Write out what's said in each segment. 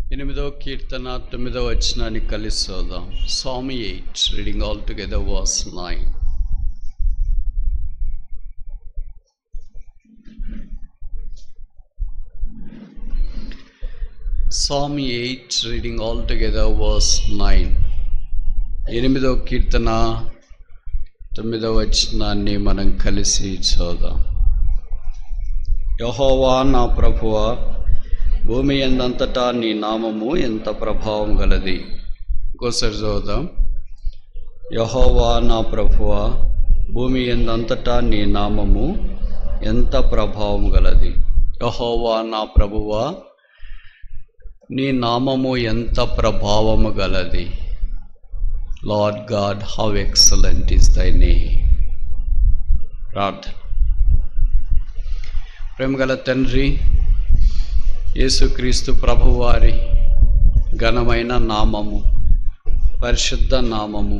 8వ కీర్తన 9వ వచనాన్ని కలిసి చదువుదాం. Psalm 8, reading all together verse 9. Psalm 8, reading all together verse 9. 8వ కీర్తన 9వ వచనాన్ని మనం కలిసి చదువుదాం. యెహోవా నా ప్రభువా, భూమి ఎందంతటా నీ నామము ఎంత ప్రభావం గలది. ఇంకోసారి చదువుదాం. యెహోవా నా ప్రభువా, భూమి ఎందంతటా నీ నామము ఎంత ప్రభావం గలది. యెహోవా నా ప్రభువా, నీ నామము ఎంత ప్రభావము గలది. Lord God, how excellent is thy name. ప్రార్థన. ప్రేమగల తండ్రి, యేసుక్రీస్తు ప్రభువారి ఘనమైన నామము, పరిశుద్ధ నామము,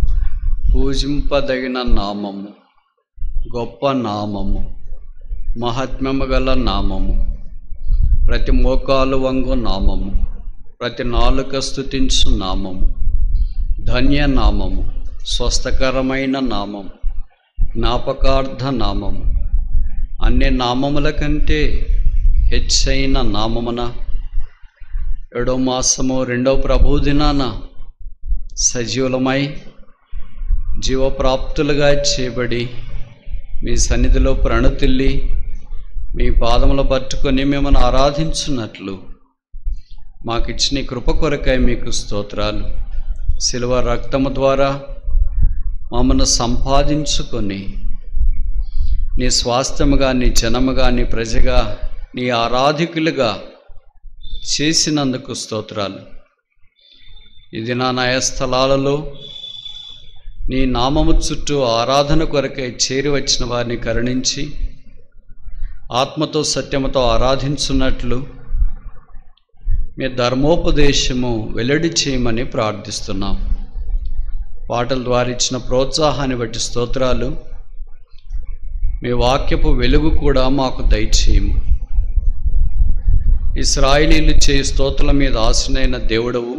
పూజింపదగిన నామము, గొప్ప నామము, మహాత్మ్యము గల నామము, ప్రతి మోకాలు వంగు నామము, ప్రతి నాలుక స్తుతించు నామము, ధన్య నామము, స్వస్థకరమైన నామము, జ్ఞాపకార్థ నామము, అన్ని నామముల కంటే హెచ్చైన నామమున 7వ మాసము 2వ ప్రభు దినాన సజీవులమై జీవప్రాప్తులుగా చేయబడి మీ సన్నిధిలో ప్రణతిల్లి మీ పాదములు పట్టుకొని మిమ్మల్ని ఆరాధించున్నట్లు మాకిచ్చిన కృప కొరకై మీకు స్తోత్రాలు. శిలువ రక్తము ద్వారా మమ్మల్ని సంపాదించుకొని నీ స్వాస్థ్యముగా, నీ జనముగా, నీ ప్రజగా, నీ ఆరాధికులుగా చేసినందుకు స్తోత్రాలు. ఇది నా న్యాయస్థలాలలో నీ నామము చుట్టూ ఆరాధన కొరకై చేరి వచ్చిన వారిని కరుణించి ఆత్మతో సత్యముతో ఆరాధించున్నట్లు మీ ధర్మోపదేశము వెల్లడి చేయమని ప్రార్థిస్తున్నాం. పాటల ద్వారా ఇచ్చిన ప్రోత్సాహాన్ని బట్టి స్తోత్రాలు. మీ వాక్యపు వెలుగు కూడా మాకు దయచేయము. ఇశ్రాయేలీయులు చేయి స్తోత్రాల మీద ఆశీనుడైన దేవుడవు,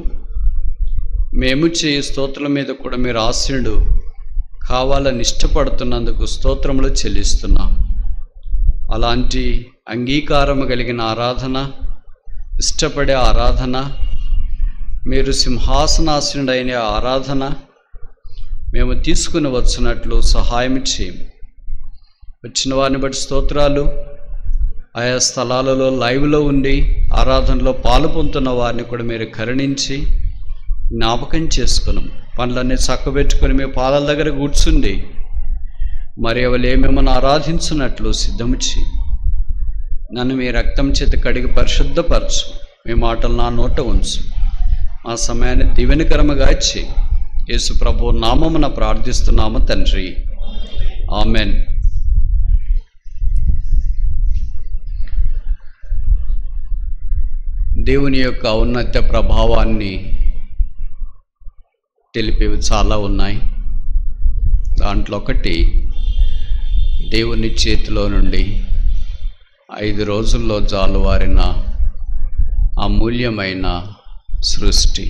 మేము చేయి స్తోత్రాల మీద కూడా మీరు ఆశీనుడు కావాలని ఇష్టపడుతున్నందుకు స్తోత్రములు చెల్లిస్తున్నాం. అలాంటి అంగీకారము కలిగిన ఆరాధన, ఇష్టపడే ఆరాధన, మీరు సింహాసనాసీనుడైన ఆరాధన మేము తీసుకుని వచ్చినట్లు సహాయం చేయము. వచ్చిన వారిని బట్టి స్తోత్రాలు. ఆయా స్థలాలలో లైవ్లో ఉండి ఆరాధనలో పాలు పొందుతున్న వారిని కూడా మీరు కరుణించి జ్ఞాపకం చేసుకున్నాం. పనులన్నీ చక్కబెట్టుకొని మీ పాదాల దగ్గర కూర్చుండి మరి ఎవరు మిమ్మల్ని ఆరాధించున్నట్లు సిద్ధము చేయి. నన్ను మీ రక్తం చేత కడిగి పరిశుద్ధపరచు. మీ మాటలు నా నోట ఉంచు. మా సమయాన్ని దీవెనకరముగా చేయి. యేసు ప్రభు నామమున ప్రార్థిస్తున్నాము తండ్రి, ఆమెన్. దేవుని యొక్క ఔన్నత్య ప్రభావాన్ని తెలిపేవి చాలా ఉన్నాయి. దాంట్లో ఒకటి, దేవుని చేతిలో నుండి 5 రోజుల్లో జాలువారిన అమూల్యమైన సృష్టి.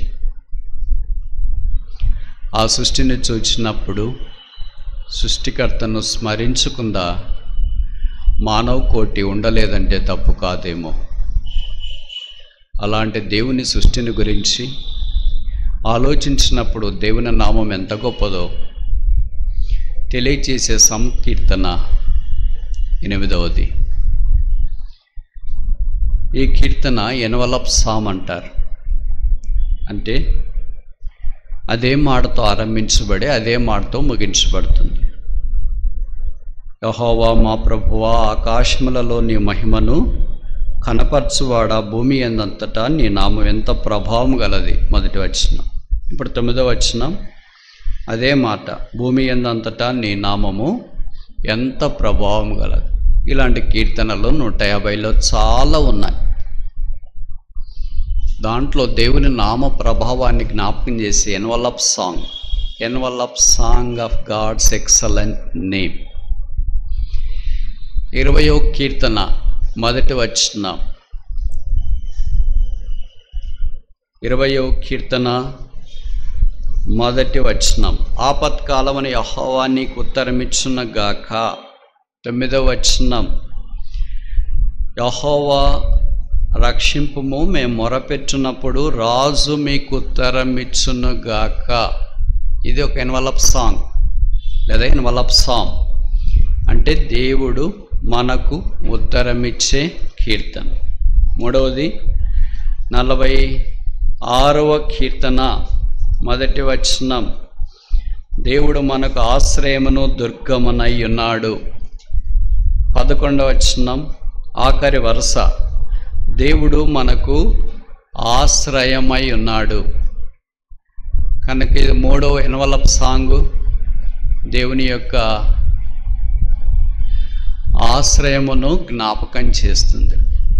ఆ సృష్టిని చూచినప్పుడు సృష్టికర్తను స్మరించకుండా మానవ కోటి ఉండలేదంటే తప్పు కాదేమో. అలాంటి దేవుని సృష్టిని గురించి ఆలోచించినప్పుడు దేవుని నామం ఎంత గొప్పదో తెలియచేసే సంకీర్తన 8వది. ఈ కీర్తన ఎన్వలప్ సామ్ అంటారు. అంటే అదే మాటతో ఆరంభించబడి అదే మాటతో ముగించబడుతుంది. యెహోవా మా ప్రభువా, ఆకాశములలో నీ మహిమను కనపరచువాడా, భూమి ఎందంతటా నీ నామం ఎంత ప్రభావం గలది. మొదటి వచనం. ఇప్పుడు 9వ వచనం అదే మాట, భూమి ఎందంతటా నీ నామము ఎంత ప్రభావం గలది. ఇలాంటి కీర్తనలు 150లో చాలా ఉన్నాయి. దాంట్లో దేవుని నామ ప్రభావాన్ని జ్ఞాపకం చేసి envelope song of God's excellent name. 20వ కీర్తన మొదటి వచనం, 20వ కీర్తన మొదటి వచనం. ఆపత్కాలమున యెహోవా నీకు ఉత్తరమిచ్చునుగాక. 9వ వచనం. యెహోవా రక్షింపుము, మేము మొరపెట్టునప్పుడు రాజు మీకు ఉత్తరమిచ్చునుగాక. ఇది ఒక ఎన్వలప్ సాంగ్ లేదా ఎన్వలప్ సాంగ్, అంటే దేవుడు మనకు ఉత్తరమిచ్చే కీర్తన. 3వది 46వ కీర్తన మొదటి వచనం. దేవుడు మనకు ఆశ్రయమును దుర్గమునై ఉన్నాడు. 11వ వచనం ఆఖరి వరుస. దేవుడు మనకు ఆశ్రయమై ఉన్నాడు. కనుక ఇది 3వ ఎన్వలప్ సాంగు, దేవుని యొక్క ఆశ్రయమును జ్ఞాపకం చేస్తుంది.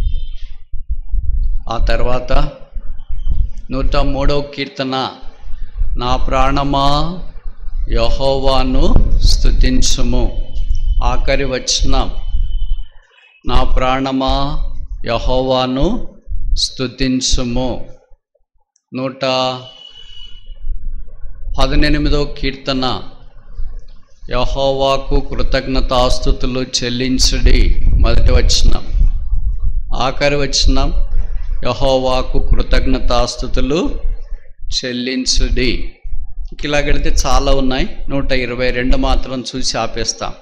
ఆ తర్వాత 103వ కీర్తన. నా ప్రాణమా యెహోవాను స్తుతించుము. ఆఖరి వచనం. నా ప్రాణమా యెహోవాను స్తుతించుము. 118వ కీర్తన. యెహోవాకు కృతజ్ఞతాస్తుతులు చెల్లించుడి. మొదటి వచనం. ఆఖరి వచనం. యెహోవాకు కృతజ్ఞతాస్తుతులు చెల్లించుడి. ఇలాగెడితే చాలా ఉన్నాయి. 122 మాత్రం చూసి ఆపేస్తాం.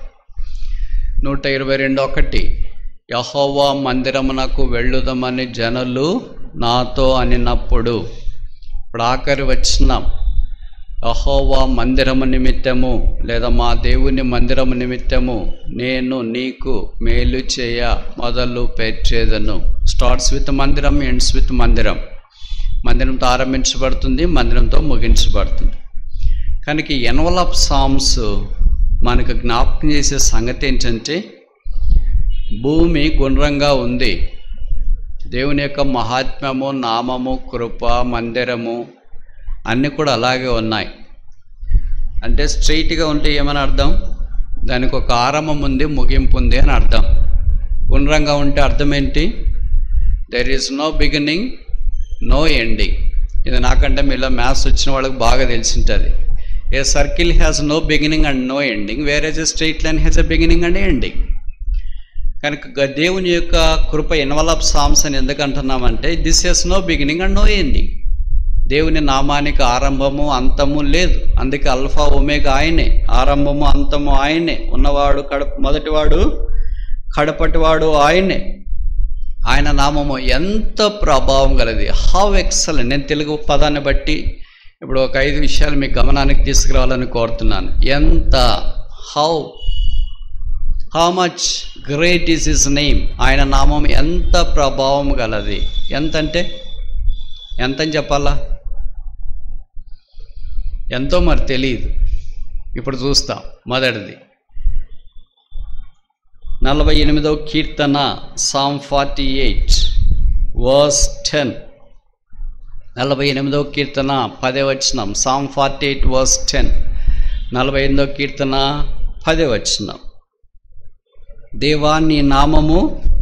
122:1. యెహోవా మందిరమునకు వెళ్ళుదమని జనులు నాతో అనినప్పుడు. ఇప్పుడు ఆఖరి వచనం. యెహోవా మందిరము నిమిత్తము లేదా మా దేవుని మందిరము నిమిత్తము నేను నీకు మేలు చేయ మొదలు పెట్టేదను. స్టార్ట్స్ విత్ మందిరం, ఎండ్స్ విత్ మందిరం. మందిరంతో ఆరంభించబడుతుంది, మందిరంతో ముగించబడుతుంది. కనుక ఎన్వలప్ సామ్స్ మనకు జ్ఞాపకం చేసే సంగతి ఏంటంటే, భూమి గుండ్రంగా ఉంది. దేవుని యొక్క మహాత్మ్యము, నామము, కృప, మందిరము అన్నీ కూడా అలాగే ఉన్నాయి. అంటే స్ట్రైట్గా ఉంటే ఏమని అర్థం? దానికి ఒక ఆరంభం ఉంది, ముగింపు ఉంది అని అర్థం. గుండ్రంగా ఉంటే అర్థం ఏంటి? There is no beginning, no ending. ఇది నాకంటే మీలో మ్యాథ్స్ వచ్చిన వాళ్ళకి బాగా తెలిసింటుంది. A circle has no beginning and no ending, whereas a straight line has a beginning and ending. కనుక దేవుని యొక్క కృప ఎన్వలప్ సామ్స్ అని ఎందుకు అంటున్నామంటే, this has no beginning and no ending. దేవుని నామానికి ఆరంభము అంతము లేదు. అందుకే అల్ఫా ఒమేగా ఆయనే, ఆరంభము అంతము ఆయనే, ఉన్నవాడు మొదటివాడు కడపటివాడు ఆయనే. ఆయన నామము ఎంత ప్రభావం గలది, హౌ ఎక్సలెంట్. నేను తెలుగు పదాన్ని బట్టి ఇప్పుడు ఒక 5 విషయాలు మీ గమనానికి తీసుకురావాలని కోరుతున్నాను. ఎంత, how much great is his name. ఆయన నామం ఎంత ప్రభావం గలది. ఎంతంటే ఎంతని చెప్పాలా? ఎంతో మరి తెలియదు. ఇప్పుడు చూస్తాం. మొదటిది 48వ కీర్తన, సామ్ 48 verse 10. 48వ కీర్తన 10వ వచనం. Sam 48 verse 10. 48వ కీర్తన 10వ వచనం. దేవా నీ నామము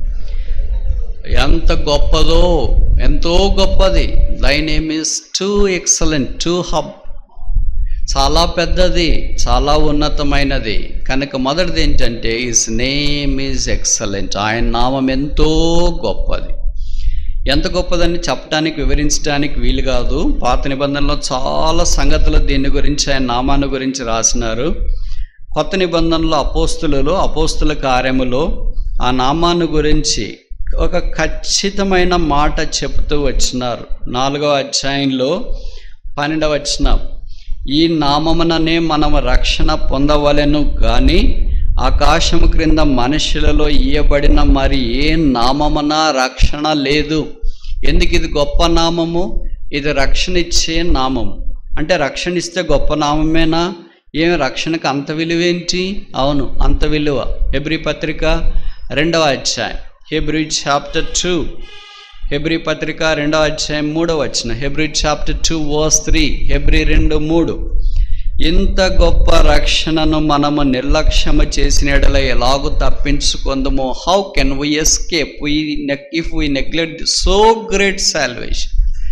ఎంత గొప్పదో, ఎంతో గొప్పది. Thy name is too excellent, too hub, చాలా పెద్దది, చాలా ఉన్నతమైనది. కనుక మొదటిది ఏంటంటే, హిస్ నేమ్ ఈజ్ ఎక్సలెంట్. ఆయన నామం ఎంతో గొప్పది. ఎంత గొప్పదని చెప్పడానికి, వివరించడానికి వీలు కాదు. పాత నిబంధనలో చాలా సంగతులు దీని గురించి, ఆయన నామాన్ని గురించి రాసినారు. కొత్త నిబంధనలో అపోస్తుల కార్యములో ఆ నామాన్ని గురించి ఒక ఖచ్చితమైన మాట చెబుతూ వచ్చినారు. 4వ అధ్యాయంలో 12వ వచనం. ఈ నామముననే మనము రక్షణ పొందవలెను గాని ఆకాశము క్రింద మనుషులలో ఇయ్యబడిన మరి ఏ నామమున రక్షణ లేదు. ఎందుకు ఇది గొప్ప నామము? ఇది రక్షణ ఇచ్చే నామము. అంటే రక్షణ ఇస్తే గొప్ప నామమేనా? ఏమి రక్షణకు అంత విలువేంటి? అవును, అంత విలువ. హెబ్రీ పత్రిక 2వ అధ్యాయం, హెబ్రీ చాప్టర్ 2, హెబ్రీ పత్రిక 2వ అధ్యాయం 3వ వచనం, హెబ్రీ చాప్టర్ 2 verse 3, హెబ్రీ 2:3. ఇంత గొప్ప రక్షణను మనము నిర్లక్ష్యము చేసిన ఎడల ఎలాగూ తప్పించుకుందాము? How can we escape if we neglect so great salvation?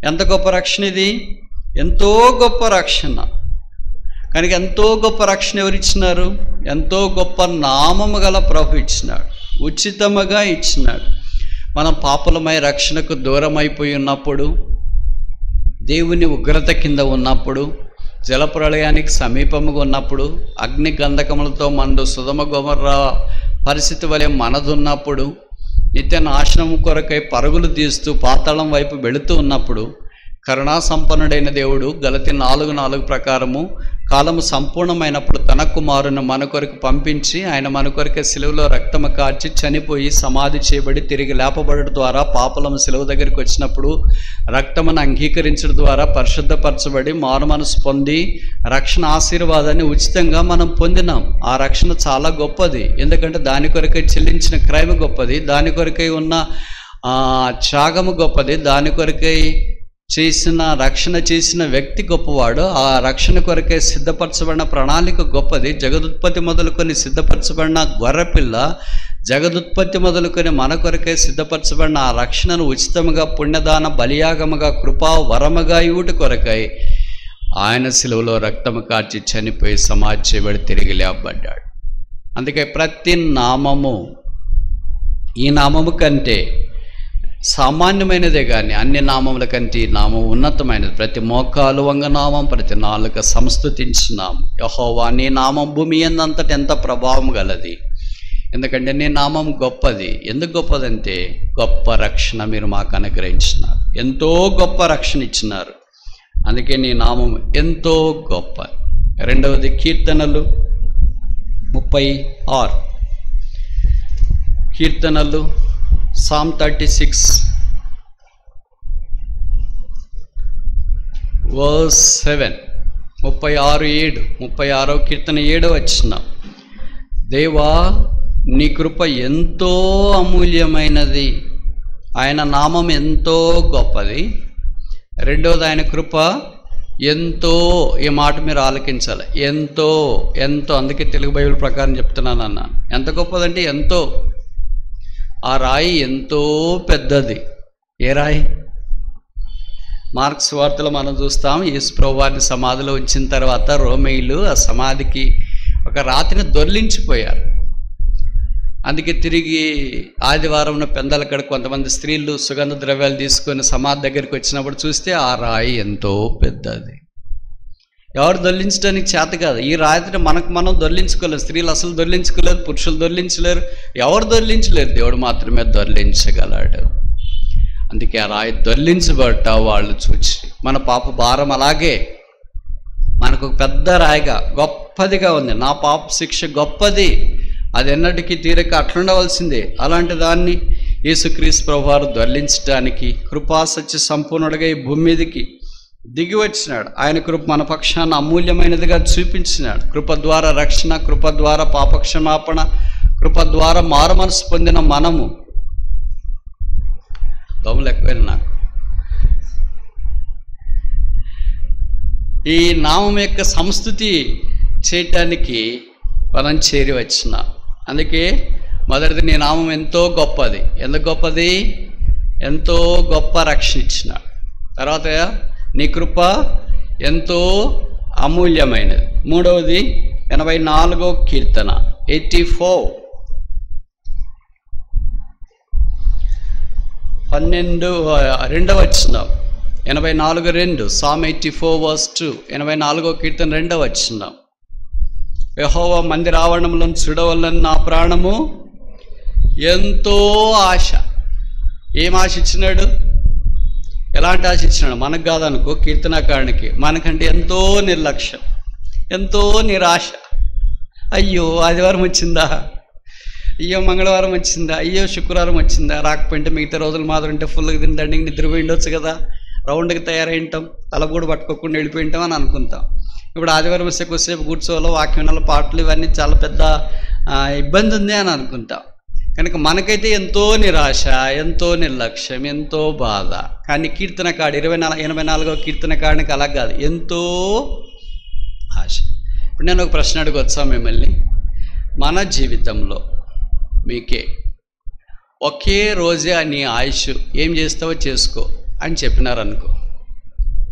ఎంత గొప్ప రక్షణ ఇది! ఎంతో గొప్ప రక్షణ. కనుక ఎంతో గొప్ప రక్షణ ఎవరిచ్చినారు? ఎంతో గొప్ప నామము గల ప్రభు ఇచ్చినాడు, ఉచితముగా ఇచ్చినాడు. మనం పాపులమై రక్షణకు దూరం అయిపోయి ఉన్నప్పుడు, దేవుని ఉగ్రత కింద ఉన్నప్పుడు, జలప్రళయానికి సమీపముగా ఉన్నప్పుడు, అగ్ని గంధకములతో మండు సుధమ గొమర్రా పరిస్థితి వలె మనదున్నప్పుడు, నిత్య నాశనం కొరకై పరుగులు తీస్తూ పాతాళం వైపు వెళుతూ ఉన్నప్పుడు, కరుణా సంపన్నుడైన దేవుడు గలతీ 4:4 ప్రకారము కాలము సంపూర్ణమైనప్పుడు తన కుమారుని మన కొరకు పంపించి, ఆయన మన కొరకే సిలువలో రక్తము కార్చి చనిపోయి సమాధి చేయబడి తిరిగి లేపబడడం ద్వారా పాపలము సిలువ దగ్గరికి వచ్చినప్పుడు రక్తమును అంగీకరించడం ద్వారా పరిశుద్ధపరచబడి మారు మనసు పొంది రక్షణ ఆశీర్వాదాన్ని ఉచితంగా మనం పొందినాం. ఆ రక్షణ చాలా గొప్పది. ఎందుకంటే దాని కొరకై చెల్లించిన క్రయము గొప్పది, దాని కొరకై ఉన్న త్యాగము గొప్పది, దాని కొరకై రక్షణ చేసిన వ్యక్తి గొప్పవాడు. ఆ రక్షణ కొరకే సిద్ధపరచబడిన ప్రణాళిక గొప్పది. జగదుత్పత్తి మొదలుకొని సిద్ధపరచబడిన గొర్రెపిల్ల, జగదుత్పత్తి మొదలుకొని మన కొరకే సిద్ధపరచబడిన ఆ రక్షణను ఉచితముగా పుణ్యదాన బలియాగముగా కృపా వరముగా ఇవుటి కొరకై ఆయన సిలువలో రక్తము కార్చి చనిపోయి సమాధి చేయబడి తిరిగి లేపబడ్డాడు. అందుకే ప్రతి నామము ఈ నామము కంటే సామాన్యమైనదే కానీ అన్ని నామముల కంటే ఈ నామం ఉన్నతమైనది. ప్రతి మోకాలు వంగనామం, ప్రతి నాలుక సంస్తుతించున్నాం. యెహోవా నీ నామం భూమి అంతటా ఎంత ప్రభావం గలది. ఎందుకంటే నీ నామం గొప్పది. ఎందుకు గొప్పదంటే గొప్ప రక్షణ మీరు మాకు అనుగ్రహించినారు, ఎంతో గొప్ప రక్షణ ఇచ్చినారు. అందుకే నీ నామం ఎంతో గొప్ప. రెండవది కీర్తనలు 36. కీర్తనలు Psalm 36 verse 7. 36:7 కీర్తన 7వ వచనం. దేవా నీ కృప ఎంతో అమూల్యమైనది. ఆయన నామం ఎంతో గొప్పది. రెండవది ఆయన కృప ఎంతో. ఈ మాట మీరు ఆలకించాలి. ఎంతో ఎంతో. అందుకే తెలుగు బైబిల్ ప్రకారం చెప్తున్నాను అన్న. ఎంత గొప్పదంటే ఎంతో. ఆ రాయి ఎంతో పెద్దది. ఏ రాయి? మార్క్స్ వార్తలో మనం చూస్తాం, యేసు ప్రభువారిని సమాధిలో ఉంచిన తర్వాత రోమేయులు ఆ సమాధికి ఒక రాతిని దొర్లించిపోయారు. అందుకే తిరిగి ఆదివారం పెందలకడ కొంతమంది స్త్రీలు సుగంధ ద్రవ్యాలు తీసుకొని సమాధి దగ్గరికి వచ్చినప్పుడు చూస్తే ఆ రాయి ఎంతో పెద్దది. ఎవరు దొర్లించడానికి చేత కాదు. ఈ రాత్రి మనం దొర్లించుకోలేరు. స్త్రీలు అసలు దొర్లించుకోలేరు, పురుషులు దొర్లించలేరు, ఎవరు దొర్లించలేరు. దేవుడు మాత్రమే దొర్లించగలడు. అందుకే ఆ రాయి దొర్లించబట్ట వాళ్ళు చూచి మన పాప భారం అలాగే మనకు ఒక పెద్ద రాయిగా గొప్పదిగా ఉంది. నా పాప శిక్ష గొప్పది, అది ఎన్నటికీ తీరక అట్లుండవలసిందే. అలాంటి దాన్ని యేసుక్రీస్తు ప్రభువారు దొర్లించడానికి కృపాసత్య సంపూర్ణుడిగా ఈ భూమి మీదకి దిగి వచ్చినాడు. ఆయన కృప మన పక్షాన్ని అమూల్యమైనదిగా చూపించినాడు. కృప ద్వారా రక్షణ, కృప ద్వారా పాపక్షమాపణ, కృప ద్వారా మారు మనసు పొందిన మనము. దోమలు ఎక్కువైనా నాకు. ఈ నామం యొక్క సంస్తుతి చేయటానికి మనం చేరి వచ్చిన. అందుకే మొదటిది నీ నామం ఎంతో గొప్పది. ఎందుకు గొప్పది? ఎంతో గొప్ప రక్షణ ఇచ్చినాడు. తర్వాత నీ కృప ఎంతో అమూల్యమైనది. మూడవది 84వ కీర్తన 84 2వ వచనం. 84:2 Psalm 84 verse 2. 84వ కీర్తన 2వ వచనం. యెహోవా మందిర ఆవరణంలో చూడవలన నా ప్రాణము ఎంతో ఆశ. ఏం ఆశ ఇచ్చినాడు? ఎలాంటి ఆశ ఇచ్చినాడు? మనకు కాదనుకో, కీర్తనకారునికి. మనకంటే ఎంతో నిర్లక్ష్యం, ఎంతో నిరాశ. అయ్యో ఆదివారం వచ్చిందా, అయ్యో మంగళవారం వచ్చిందా, అయ్యో శుక్రవారం వచ్చిందా, రాకపోయింటే మిగతా రోజులు మాత్రం ఉంటే ఫుల్గా తిని దండికి నిద్రపోయి ఉండొచ్చు కదా, రౌండ్కి తయారై ఉంటాం, తల కూడా పట్టుకోకుండా వెళ్ళిపోయి ఉంటాం అని అనుకుంటాం. ఇప్పుడు ఆదివారం వస్తే కొద్దిసేపు కూర్చోవాలో, వాక్యాలు, పాటలు ఇవన్నీ చాలా పెద్ద ఇబ్బంది ఉంది అని అనుకుంటాం. కనుక మనకైతే ఎంతో నిరాశ, ఎంతో నిర్లక్ష్యం, ఎంతో బాధ. కానీ కీర్తనకాడు 84వ కీర్తనకాడికి అలా కాదు, ఎంతో ఆశ. ఇప్పుడు నేను ఒక ప్రశ్న అడగొచ్చా మిమ్మల్ని? మన జీవితంలో మీకే ఒకే రోజే నీ ఆయుష్ ఏం చేస్తావో చేసుకో అని చెప్పినారనుకో,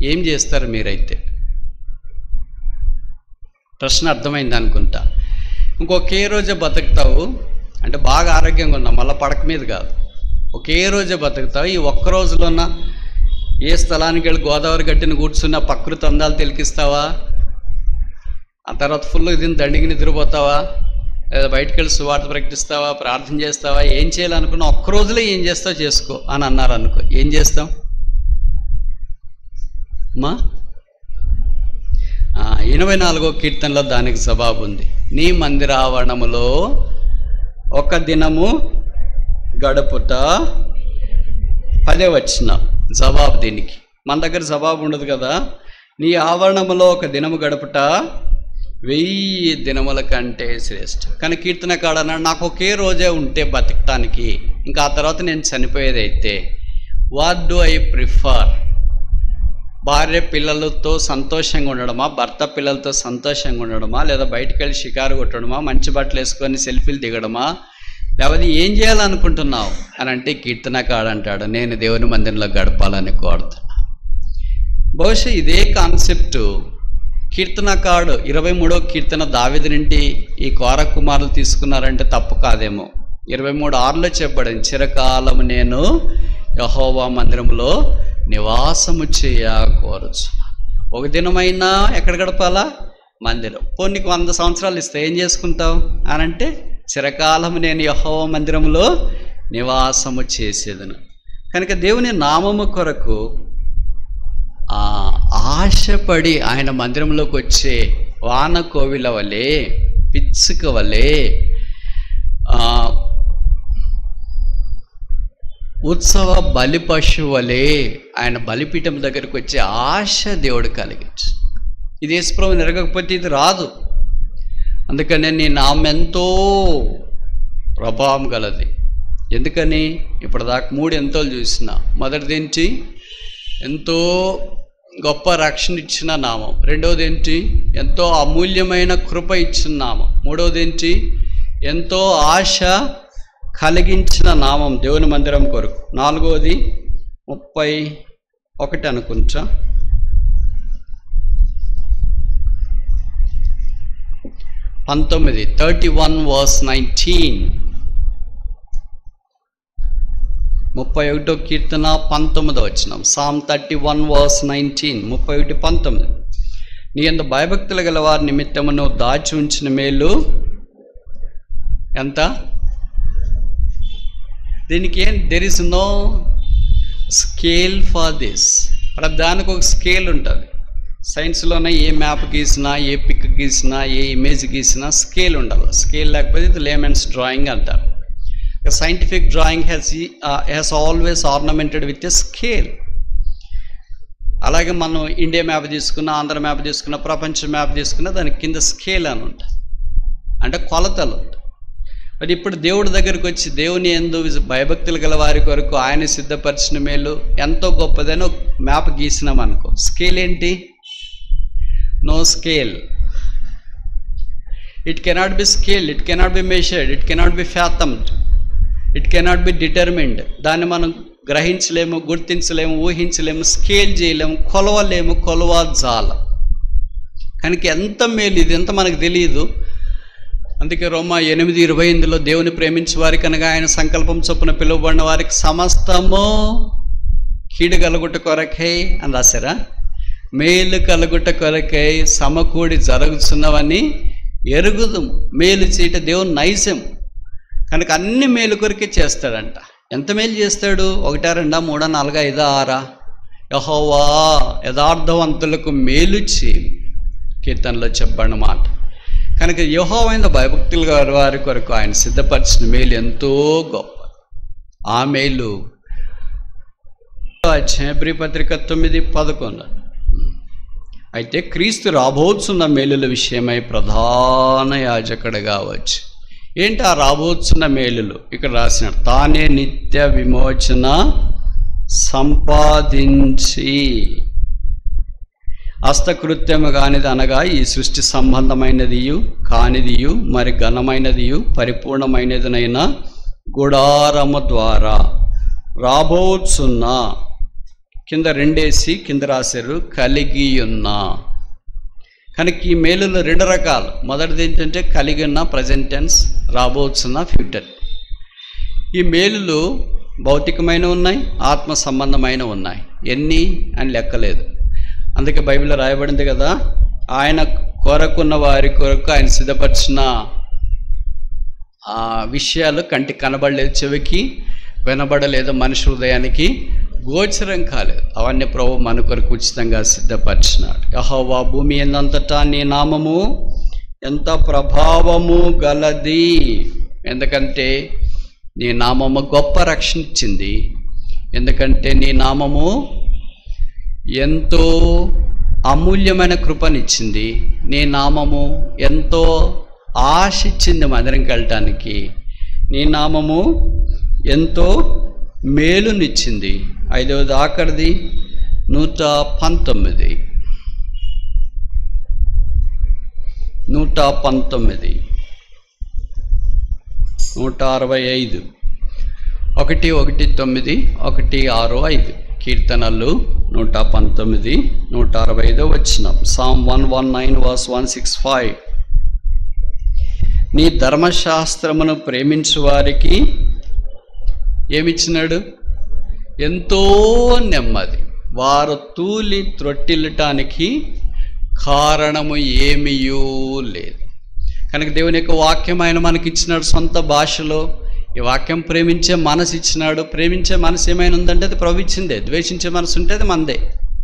ఏం చేస్తారు మీరైతే? ప్రశ్న అర్థమైంది అనుకుంటా. ఇంకొకే రోజే బతుకుతావు అంటే బాగా ఆరోగ్యంగా ఉన్నావు, మళ్ళీ పడక మీద కాదు, ఒకే రోజే బతుకుతావు. ఈ ఒక్క రోజులోన ఏ స్థలానికి వెళ్ళి గోదావరి గట్టిని కూర్చున్న ప్రకృతి అందాలు తిలికిస్తావా? ఆ తర్వాత ఫుల్ ఇది దండికి నిద్రపోతావా? లేదా బయటకు వెళ్ళి సువార్త ప్రకటిస్తావా? ప్రార్థన చేస్తావా? ఏం చేయాలనుకున్నా ఒక్క రోజులో ఏం చేస్తావు చేసుకో అని అన్నారు అనుకో, ఏం చేస్తాం? మా 84వ కీర్తనలో దానికి జవాబు ఉంది. నీ మందిరావరణములో ఒక దినము గడుపుట 10వ వచనం జవాబు దీనికి. మన దగ్గర జవాబు ఉండదు కదా. నీ ఆవరణములో ఒక దినము గడుపుట 1000 దినముల కంటే శ్రేష్ఠ. కానీ కీర్తనకాడు అన్నాడు, నాకు ఒకే రోజే ఉంటే బతకటానికి, ఇంకా ఆ తర్వాత నేను చనిపోయేదైతే వాట్ డూ ఐ ప్రిఫర్? భార్య పిల్లలతో సంతోషంగా ఉండడమా, భర్త పిల్లలతో సంతోషంగా ఉండడమా, లేదా బయటికి వెళ్ళి షికారు కొట్టడమా, మంచి బట్టలు వేసుకొని సెల్ఫీలు దిగడమా, లేకపోతే ఏం చేయాలనుకుంటున్నావు అని అంటే కీర్తనకాడు అంటాడు, నేను దేవుని మందిరంలో గడపాలని కోరుతున్నా. బహుశా ఇదే కాన్సెప్టు కీర్తనకాడు 23వ కీర్తన దావీదు నుండి ఈ కోర కుమారులు తీసుకున్నారంటే తప్పు కాదేమో. 23:6లో చెప్పబడింది, చిరకాలము నేను యెహోవా మందిరంలో నివాసము చేయ కోరచ్చు. ఒక దినమైనా ఎక్కడ గడపాలా? మందిరం. నీకు 100 సంవత్సరాలు ఇస్తే ఏం చేసుకుంటావు అని అంటే, చిరకాలము నేను యెహోవా మందిరంలో నివాసము చేసేదను. కనుక దేవుని నామము కొరకు ఆశపడి ఆయన మందిరంలోకి వచ్చే వాన కోవిల వలె, పిచ్చుక వలె, ఉత్సవ బలి పశువు వలె ఆయన బలిపీఠం దగ్గరికి వచ్చే ఆశ దేవుడు కలిగించు. ఇది యేసుప్రభు నెరగకపోతే ఇది రాదు. అందుకనే నీ నామం ఎంతో ప్రభావం గలది. ఎందుకని ఇప్పటిదాకా 3 ఎంతోలు చూసిన. మొదటిది ఏంటి? ఎంతో గొప్ప రక్షణ ఇచ్చిన నామం. రెండవది ఏంటి? ఎంతో అమూల్యమైన కృప ఇచ్చిన నామం. మూడవది ఏంటి? ఎంతో ఆశ కలిగించిన నామం దేవుని మందిరం కొరకు. నాలుగవది 31 అనుకుంటా, 31:19 31వ కీర్తన 19వ వచనం. Psalm 31:19 31:19. నీ యందు భయభక్తులు గల వారి నిమిత్తము నువ్వు దాచి ఉంచిన మేలు ఎంత? దీనికి ఏం, there is no scale for this. ప్రధానికి ఒక స్కేల్ ఉంటుంది. సైన్స్లోనే ఏ మ్యాప్ గీసినా, ఏ పిక్ గీసినా, ఏ ఇమేజ్ గీసినా స్కేల్ ఉండాలి. స్కేల్ లేకపోతే ఇది లేమెన్స్ డ్రాయింగ్ అంటారు. Scientific drawing has always ornamented with a scale. అలాగే మనం ఇండియా మ్యాప్ తీసుకున్నా, ఆంధ్ర మ్యాప్ తీసుకున్నా, ప్రపంచ మ్యాప్ తీసుకున్నా దానికి కింద స్కేల్ అని ఉంటుంది, అంటే కొలతలు. మరి ఇప్పుడు దేవుడి దగ్గరికి వచ్చి దేవుని యందు భయభక్తులు గల వారి కొరకు ఆయన సిద్ధపరిచిన మేలు ఎంతో గొప్పదని ఒక మ్యాప్ గీసినాం అనుకో, స్కేల్ ఏంటి? No scale. It cannot be scale, it cannot be measured, it cannot be fathomed, it cannot be determined. దాన్ని మనం గ్రహించలేము, గుర్తించలేము, ఊహించలేము, స్కేల్ చేయలేము, కొలవలేము, కొలవజాలం. కనుక ఎంత మేలు ఇది, ఎంత మనకు తెలియదు. అందుకే రోమా 8:28 దేవుని ప్రేమించే వారికి అనగా ఆయన సంకల్పం చొప్పున పిలువబడిన వారికి సమస్తము కీడు కలుగుట కొరకై అని రాశారా? మేలు కలుగుట కొరకై సమకూడి జరుగుతున్నవని ఎరుగుదు. మేలు చేయట దేవుని నైజం. కనుక అన్ని మేలు కొరకే చేస్తాడంట. ఎంత మేలు చేస్తాడు? 1, 2, 3, 4, 5, 6. యెహోవా యథార్థవంతులకు మేలు చేయి కీర్తనలో చెప్పబడిన మాట. కనుక యెహోవా భయభక్తులు వారి కొరకు ఆయన సిద్ధపరిచిన మేలు ఎంతో గొప్ప. ఆ మేలు హెబ్రీ పత్రిక 9:11. అయితే క్రీస్తు రాబోతున్న మేలుల విషయమై ప్రధాన యాజకుడిగా వచ్చి, ఏంటి ఆ రాబోతున్న మేలులు? ఇక్కడ రాసిన తానే నిత్య విమోచన సంపాదించి హస్తకృత్యము కానిది అనగా ఈ సృష్టి సంబంధమైనదియు కానిదియు మరి ఘనమైనదియు పరిపూర్ణమైనదినైన గుడారము ద్వారా రాబోతున్న కింద రెండేసి కింద రాశారు కలిగి ఉన్న. కనుక ఈ మేలులు రెండు రకాలు. మొదటిది ఏంటంటే కలిగి ఉన్న ప్రజెంట్ టెన్స్, రాబోతున్న ఫ్యూచర్. ఈ మేలులు భౌతికమైన ఉన్నాయి, ఆత్మ సంబంధమైన ఉన్నాయి. ఎన్ని అని లెక్కలేదు. అందుకే బైబిల్లో రాయబడింది కదా, ఆయన కోరకున్న వారి కొరకు ఆయన సిద్ధపరిచిన విషయాలు కంటికి కనబడలేదు, చెవికి వినబడలేదు, మనిషి హృదయానికి గోచరం కాలేదు. అవన్నీ ప్రభు మన కొరకు ఉచితంగా సిద్ధపరిచినాడు. యెహోవా భూమి ఎందంతటా నీ నామము ఎంత ప్రభావము గలది. ఎందుకంటే నీ నామము గొప్ప రక్షణ ఇచ్చింది. ఎందుకంటే నీ నామము ఎంతో అమూల్యమైన కృపనిచ్చింది. నీ నామము ఎంతో ఆశ ఇచ్చింది మందిరంకి వెళ్ళటానికి. నీ నామము ఎంతో మేలునిచ్చింది. 5వది ఆఖరిది 119 165 165 119 165 కీర్తనలు 119 165 వచనం. Psalm 119 verse 165. నీ ధర్మశాస్త్రమును ప్రేమించు వారికి ఏమిచ్చినాడు? ఎంతో నెమ్మది. వారు తూలి త్రొట్టిల్లటానికి కారణము ఏమీయూ లేదు. కనుక దేవుని యొక్క వాక్యం ఆయన మనకి ఇచ్చినాడు సొంత భాషలో. ఈ వాక్యం ప్రేమించే మనసు ఇచ్చినాడు. ప్రేమించే మనసు ఏమైనా ఉందంటే అది ప్రభు ఇచ్చిందే. ద్వేషించే మనసు ఉంటే అది మనదే.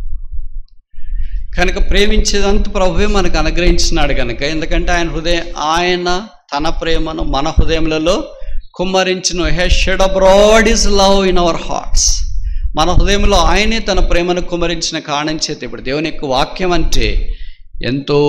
కనుక ప్రేమించేదంతా ప్రభువే మనకు అనుగ్రహించినాడు కనుక. ఎందుకంటే ఆయన తన ప్రేమను మన హృదయములలో కుమ్మరించును. He shed abroad his love in our hearts. మన హృదయంలో ఆయనే తన ప్రేమను కుమ్మరించిన కారణం చేత ఇప్పుడు దేవుని యొక్క వాక్యం అంటే ఎంతో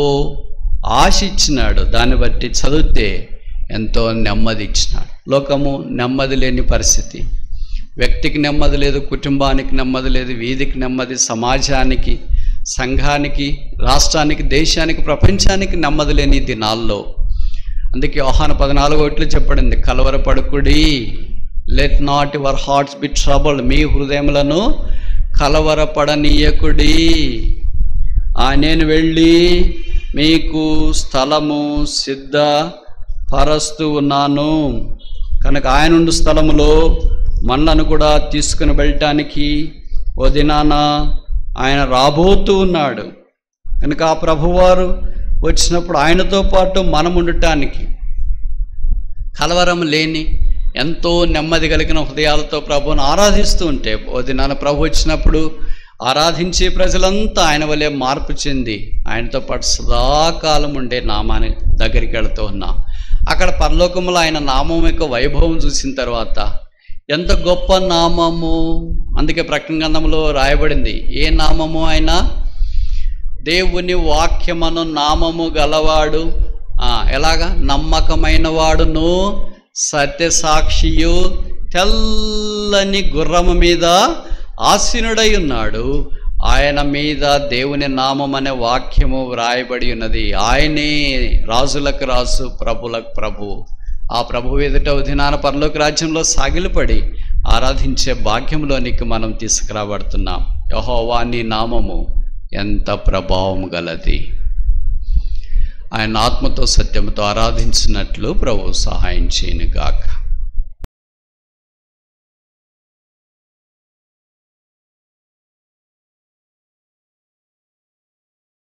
ఆశ ఇచ్చినాడు. దాన్ని బట్టి చదివితే ఎంతో నెమ్మది ఇచ్చినాడు. లోకము నెమ్మది లేని పరిస్థితి. వ్యక్తికి నెమ్మది లేదు, కుటుంబానికి నెమ్మది లేదు, వీధికి నెమ్మది, సమాజానికి, సంఘానికి, రాష్ట్రానికి, దేశానికి, ప్రపంచానికి నెమ్మది లేని దినాల్లో. అందుకే యోహాను 14:1 చెప్పబడింది, కలవరపడకుడి, let not your hearts be troubled. మీ హృదయములను కలవరపడనీయకుడి. నేను వెళ్ళి మీకు స్థలము సిద్ధపరుస్తూ ఉన్నాను. కనుక ఆయన ఉండు స్థలములో మనలను కూడా తీసుకుని వెళ్ళటానికి ఓ దినాన ఆయన రాబోతూ ఉన్నాడు. కనుక ఆ ప్రభువారు వచ్చినప్పుడు ఆయనతో పాటు మనం ఉండటానికి కలవరం లేని ఎంతో నెమ్మది కలిగిన హృదయాలతో ప్రభువును ఆరాధిస్తూ ఉంటే ఓ దినాన ప్రభు వచ్చినప్పుడు ఆరాధించే ప్రజలంతా ఆయన వలె మార్పు చెంది ఆయనతో పాటు సదాకాలం ఉండే నామాన్ని దగ్గరికి వెళుతూ ఉన్నాం. అక్కడ పరలోకములో ఆయన నామం యొక్క వైభవం చూసిన తర్వాత ఎంత గొప్ప నామము. అందుకే ప్రకటన గ్రంథంలో రాయబడింది, ఏ నామము? ఆయన దేవుని వాక్యమును నామము గలవాడు. ఎలాగా? నమ్మకమైన వాడును, సత్యసాక్షియు, తెల్లని గుర్రము మీద ఆసీనుడై ఉన్నాడు. ఆయన మీద దేవుని నామం అనే వాక్యము వ్రాయబడి ఉన్నది. ఆయనే రాజులకు రాజు, ప్రభులకు ప్రభు. ఆ ప్రభు ఎదుట దినాన పరలోక రాజ్యంలో సాగిలపడి ఆరాధించే భాగ్యంలోనికి మనం తీసుకురాబడుతున్నాం. యెహోవా నీ నామము ఎంత ప్రభావం గలది. ఆయన ఆత్మతో సత్యముతో ఆరాధించినట్లు ప్రభు సహాయం చేయను గాక.